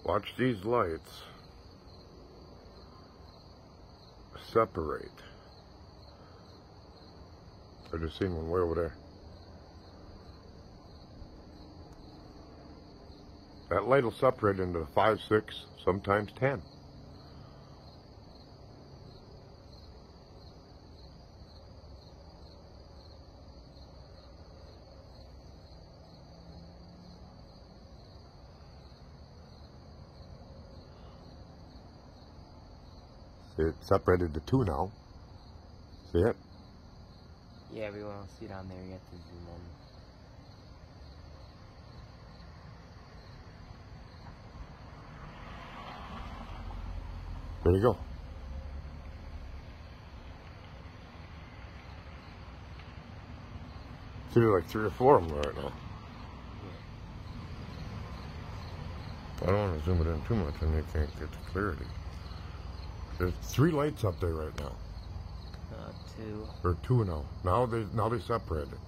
Watch these lights separate. I just seen one way over there. That light will separate into 5, 6, sometimes 10. It's separated to 2 now. See it? Yeah, we won't see it on there yet to zoom in. There you go. See, there's like 3 or 4 of them right now. I don't want to zoom it in too much and you can't get the clarity. There's 3 lights up there right now. 2. Or 2 now. Now they separated.